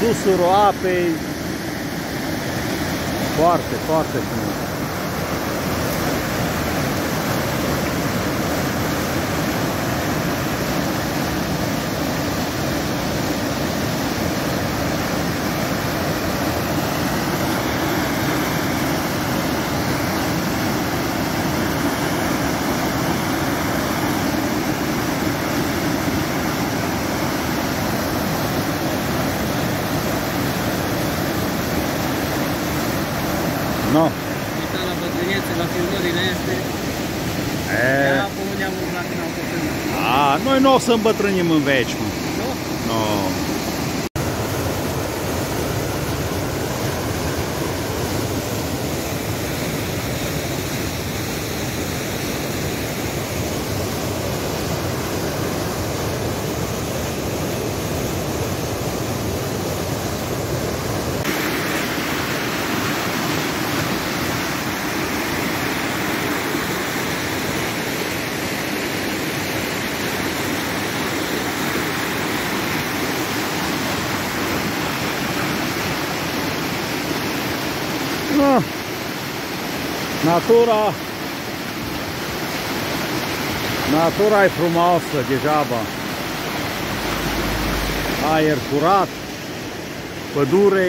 susurul apei. Foarte, foarte frumos. No. Uita la bătrânețe, la filmările astea. Ia pe unde am urlat când am făcut. Noi nu o să îmbătrânim în veci, mă. Nu? No. Natura e frumoasă, degeaba. Aer curat, pădure.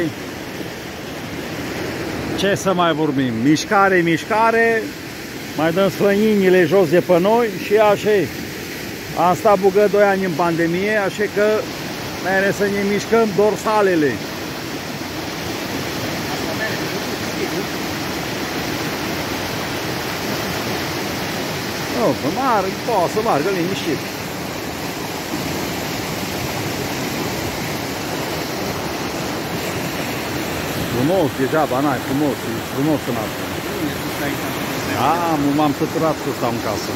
Ce să mai vorbim? Mișcare, mișcare. Mai dăm slăninile jos de pe noi și așa e. Am stat bugă 2 ani în pandemie, așa că mere să ne mișcăm dorsalele. Poate să meargă liniștit. Frumos, degeaba, n-ai, frumos, e frumos în asta. M-am săturat să stau în casă.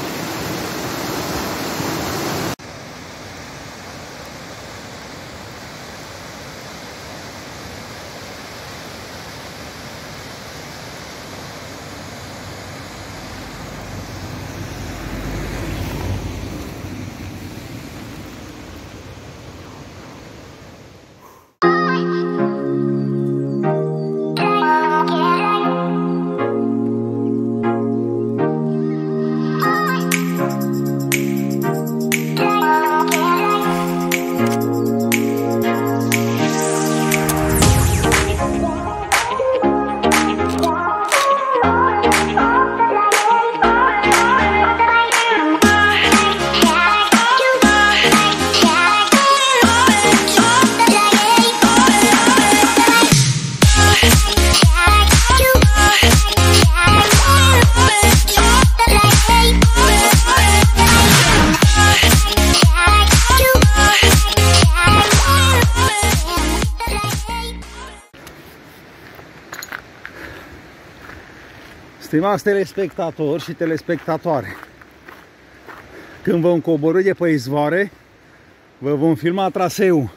Stimați telespectatori și telespectatoare, când vom coborî de pe izvoare, vă vom filma traseul.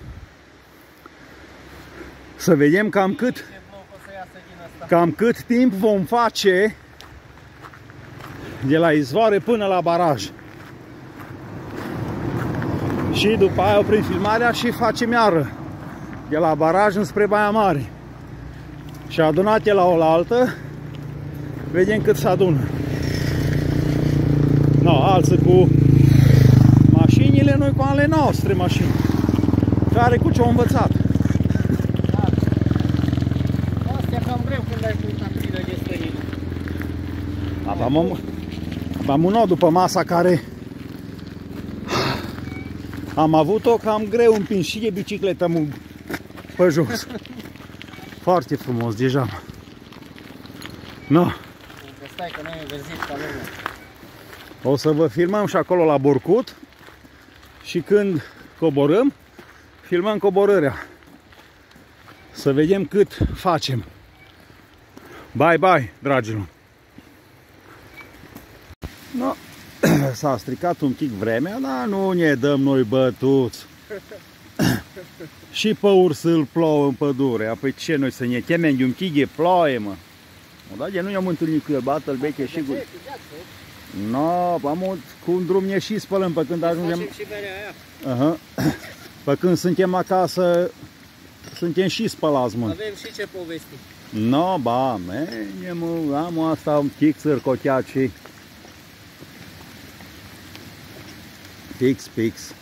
Să vedem cam cât timp vom face de la izvoare până la baraj. Și după aia oprim filmarea și facem iară de la baraj înspre Baia Mare. Și adunate la oaltă, vedem cât se adună. No, alții cu mașinile, noi cu ale noastre mașini. Care cu ce-au învățat. Astea cam greu când ai cu taxile de stăină. Am un nou după masa care am avut-o cam greu împins și de bicicletă pe jos. Foarte frumos, deja. No. Stai că noi e verzit ca lumea. O să vă filmăm și acolo la Borcut și când coborâm, filmăm coborârea. Să vedem cât facem. Bye bye, dragilor. No, s-a stricat un pic vremea, dar nu ne dăm noi bătuți. Și pe ursul plouă în pădure. Apoi ce noi să ne temem de un pic de ploaie, mă? Da, de nu ne-am întâlnit cu el, bată-l beche și cu... No, cu un drum ne și spălăm pe când ajungem... Pe când suntem acasă, suntem și spălați, mă. Avem și ce povesti. No, ba, am asta un pixăr cotiaci. Pix.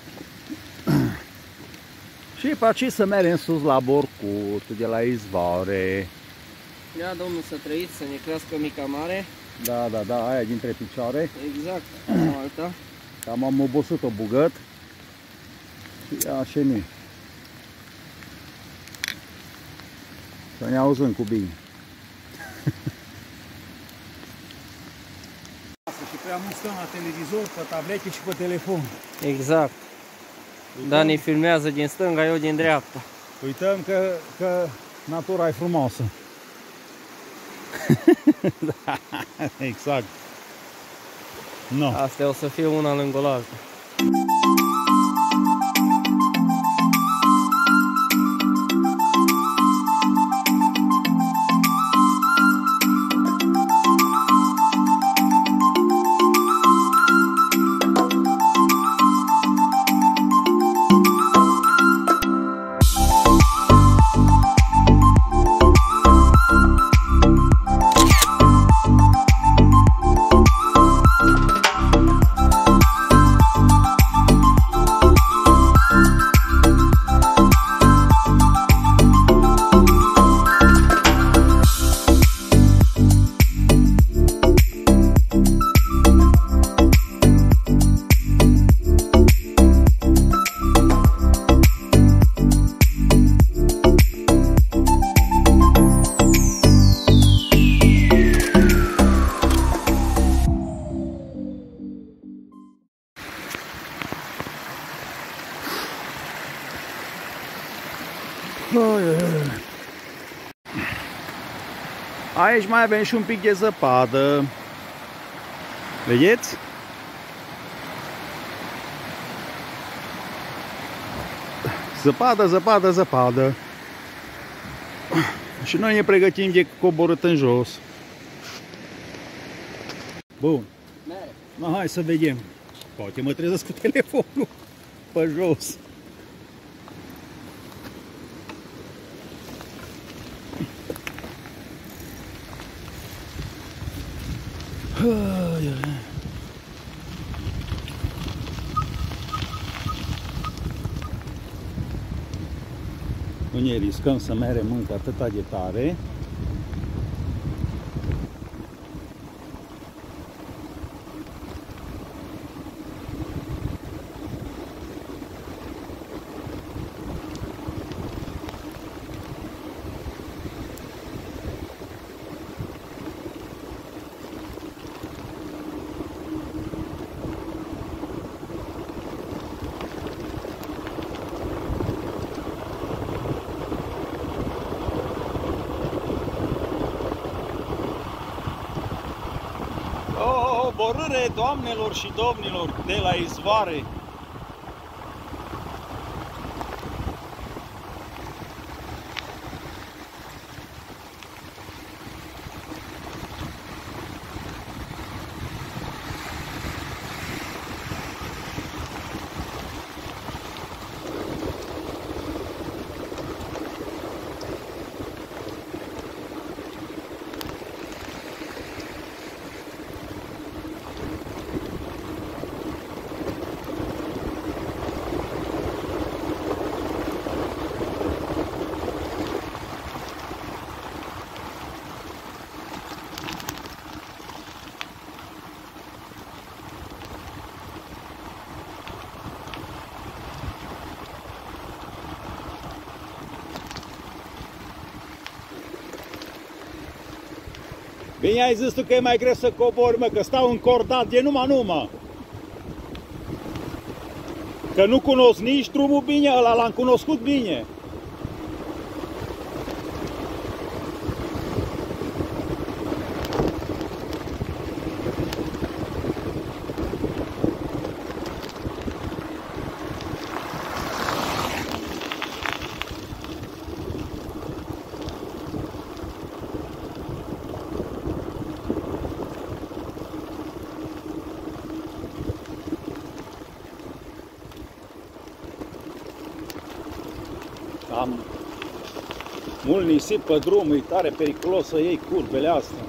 Și pe aici să mergem sus la Borcut, de la izvoare. Ia, domnul, să trăiți, să ne crească mica mare. Da, aia dintre picioare. Exact, alta. Cam am obosit-o bugăt. Și așa nu. Să ne auzim cu bine. Și prea mult stăm la televizor, pe tablete și pe telefon. Exact. Dani filmează din stânga, eu din dreapta. Uităm că natura e frumoasă. Da, exact. No. Astea o să fie una lângă alta. Aici mai avem și un pic de zăpadă. Vedeți? Zăpadă. Și noi ne pregătim de coborât în jos. Bun. Hai să vedem. Poate mă trezesc cu telefonul pe jos. Nu ne riscăm să mergem încă atâta de tare. Coborâre, doamnelor și domnilor, de la izvoare. Bine ai zis tu că e mai greu să cobori, mă, că stau încordat de numai. Că nu cunosc nici drumul bine, ăla l-am cunoscut bine. Mult nisip pe drum, e tare periculos să iei curbele astea.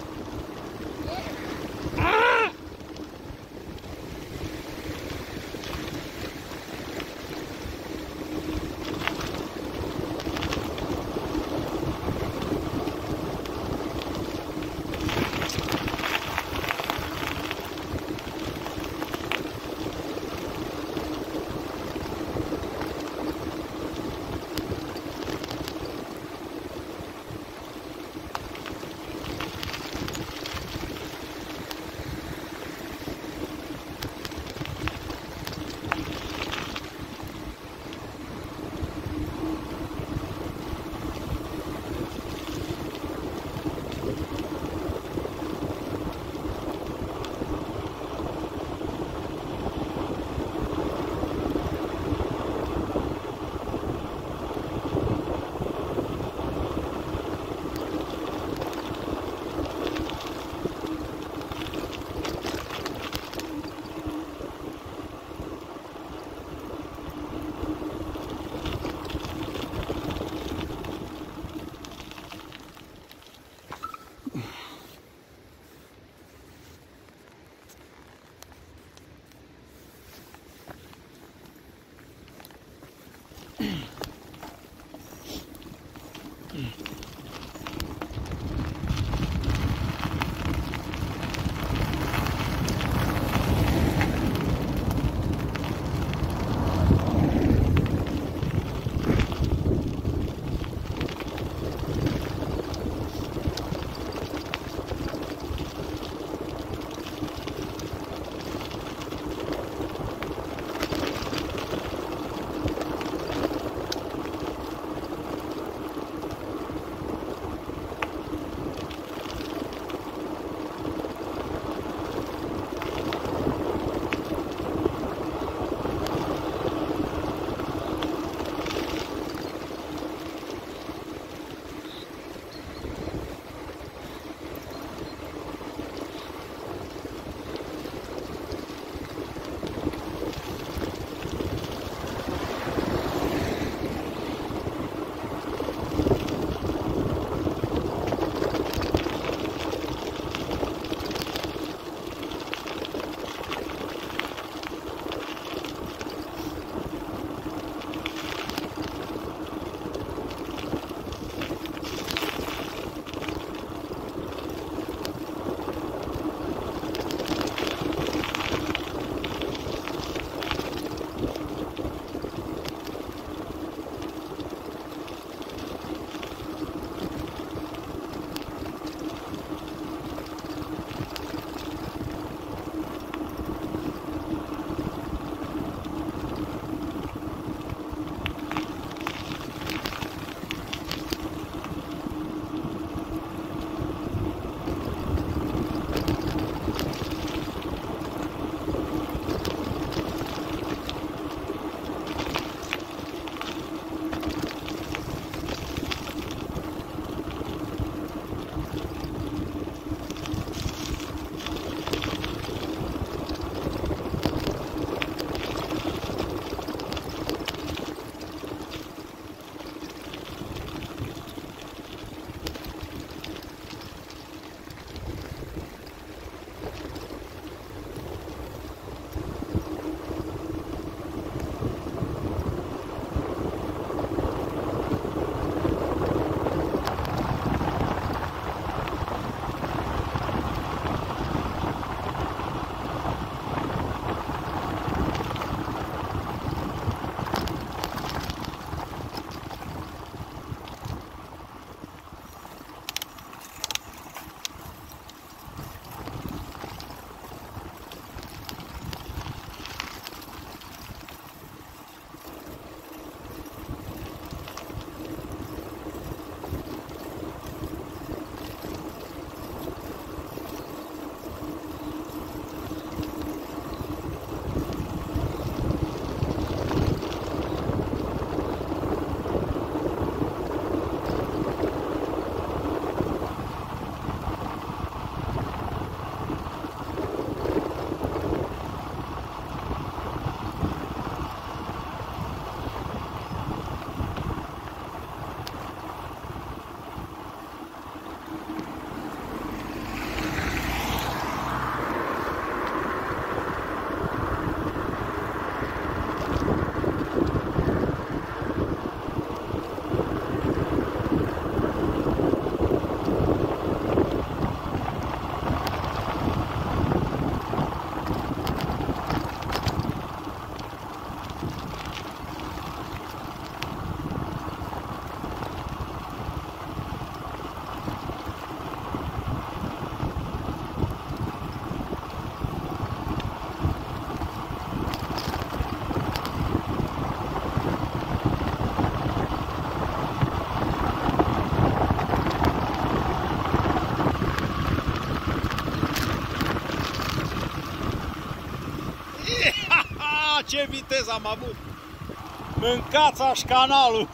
Ce viteză am avut! Mâncați-aș canalul!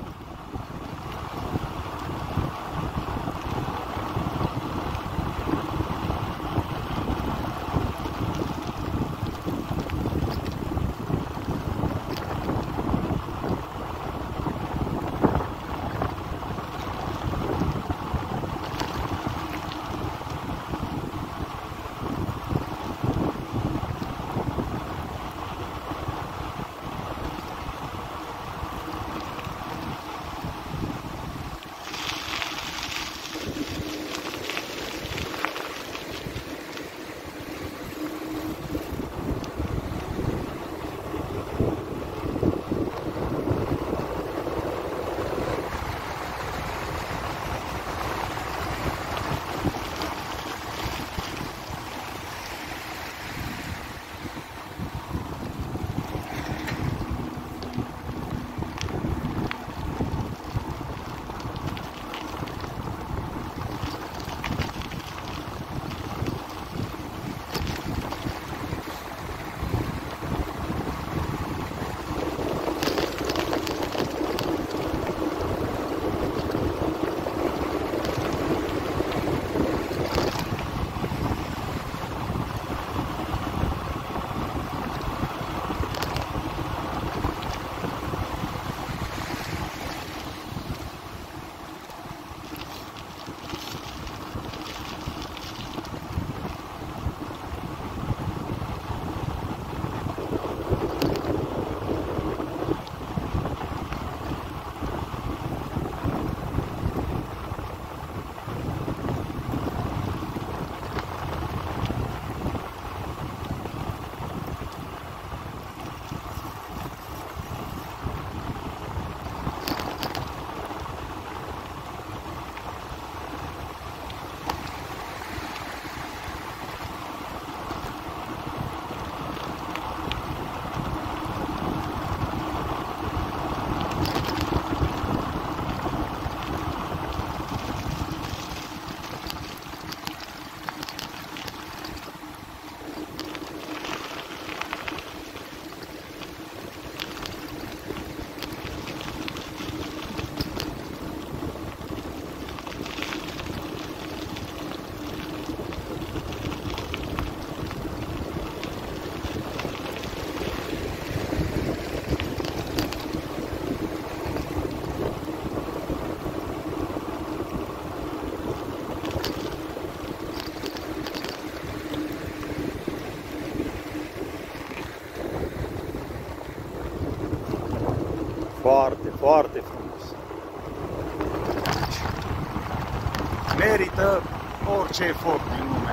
Foarte, foarte frumos. Merită orice efort din lume.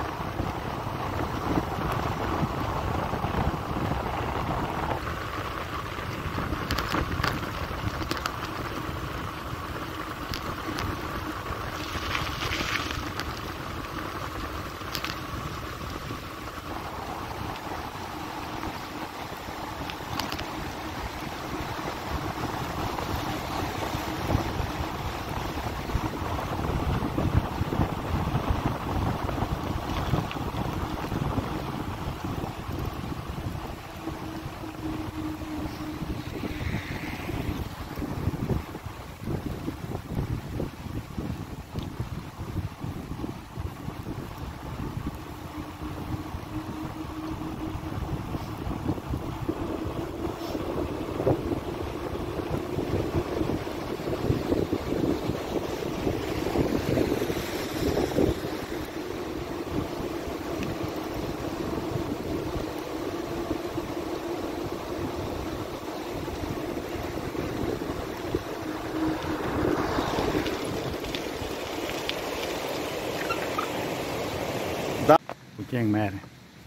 King mere.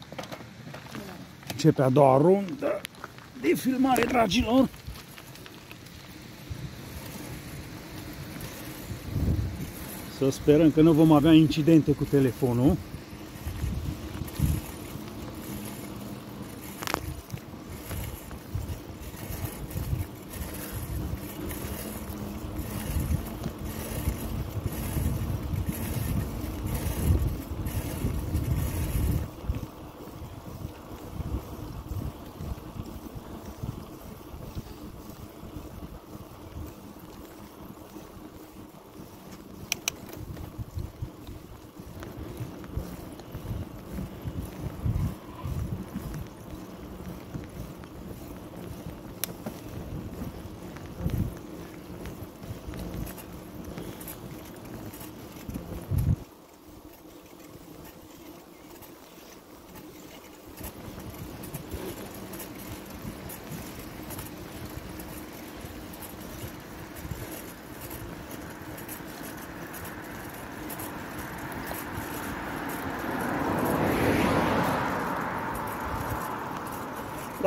Începe a doua rundă de filmare, dragilor. Să sperăm că nu vom avea incidente cu telefonul.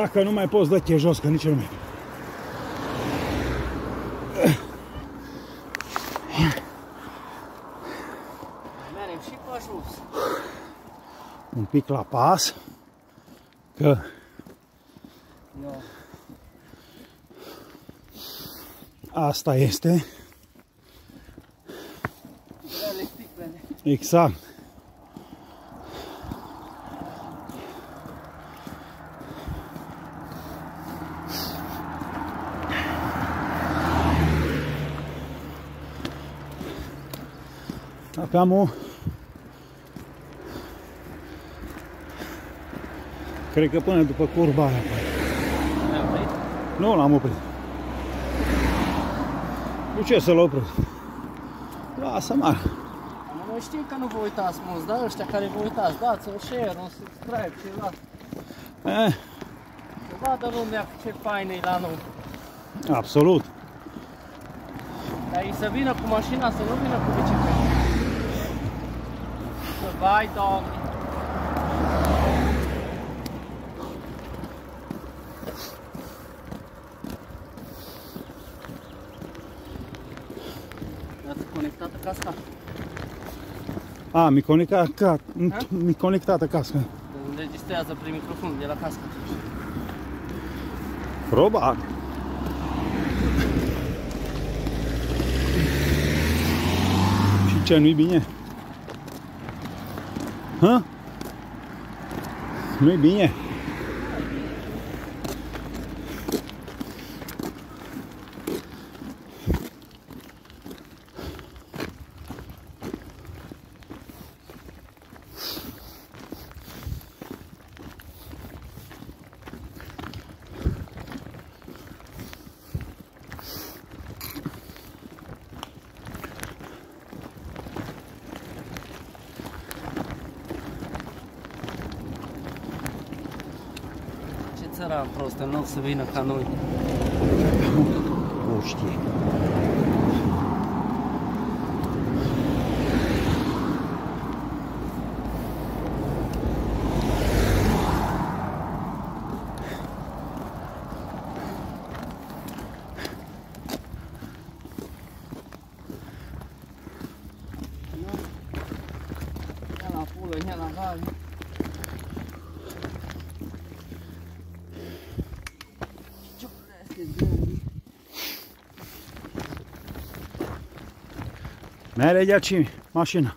Dacă nu mai poți, dă-te jos, că nici nu mai. Merem și pe jos. Un pic la pas, că Eu. asta este. Grele sticlele. Exact. Aveam o... Cred că până după curba aia. L-am oprit? Nu, l-am oprit. Nu ce să-l oprit? Lasă, mă. Noi știm că nu vă uitați mulți, dar ăștia care vă uitați, dați un share, un subscribe, ceva. Să vadă lumea ce fain e la noi. Absolut. Dar ei să vină cu mașina, să nu vină cu bicicleta. Să vai, Doamne! Dați conectată casca? A, mi conectată casca. Înregistrează prin microfon de la cască. Probabil. Și ce, nu-i bine? Hă? Nu-i bine? Țăran prost, în loc să vină ca noi. Nu știe. Ia la pulă, ia la val. Merge aici mașina.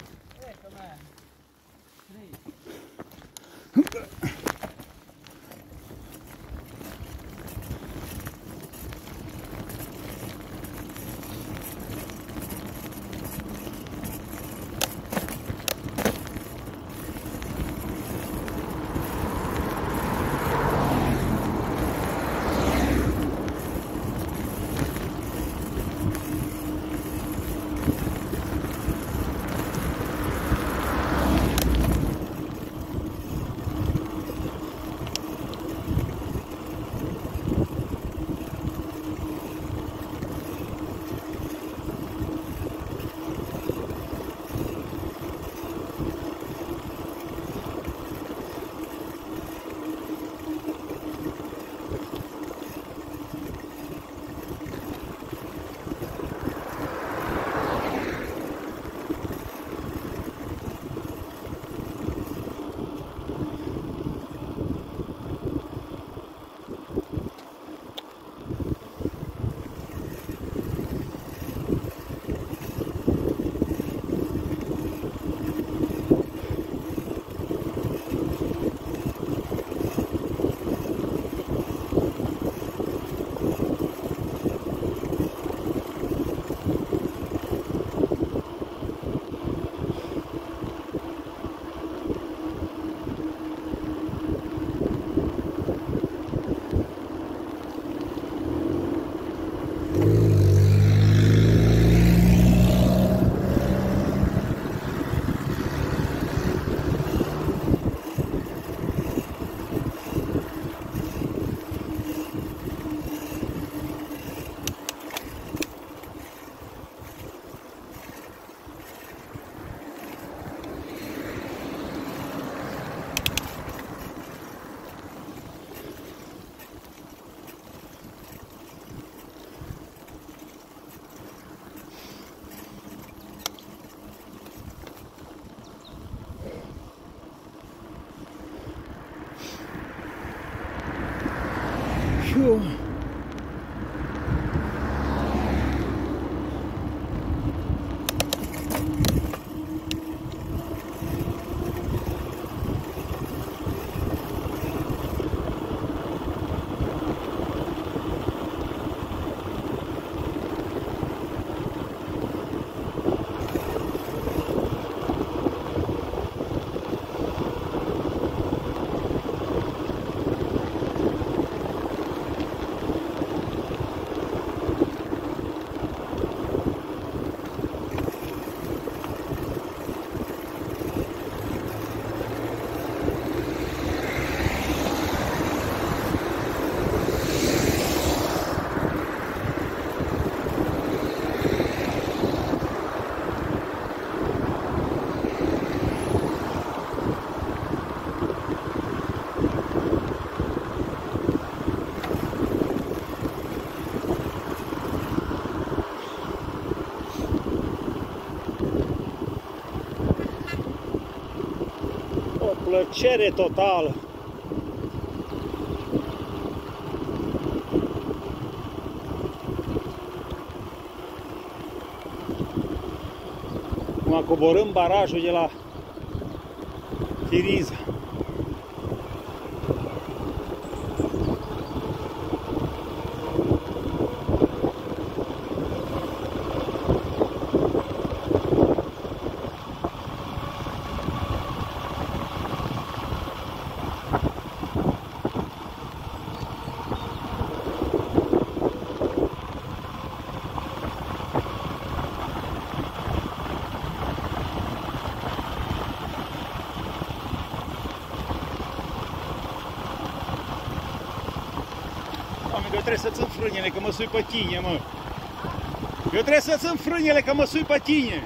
plăcere totală. Acum coborâm barajul de la Chiriza. Eu trebuie să țin frânele, că mă sui pe tine, mă. Eu trebuie să țin frânele, că mă sui pe tine.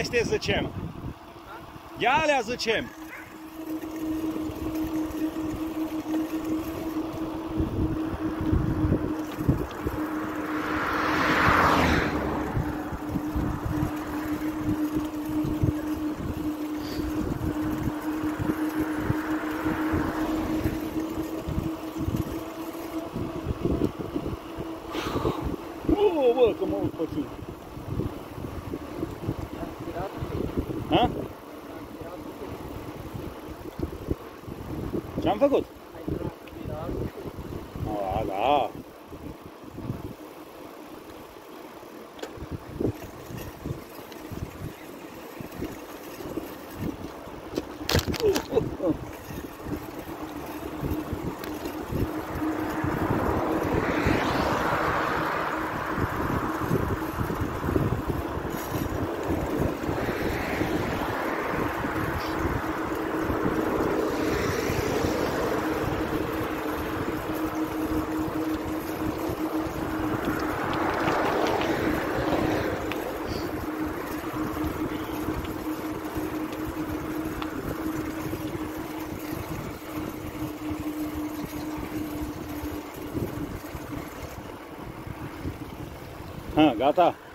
Liniștește, zicem. Ia alea, zicem. Bă, că mă uit pe tine. Ha? Ce-am făcut? A, da. Ha, gata?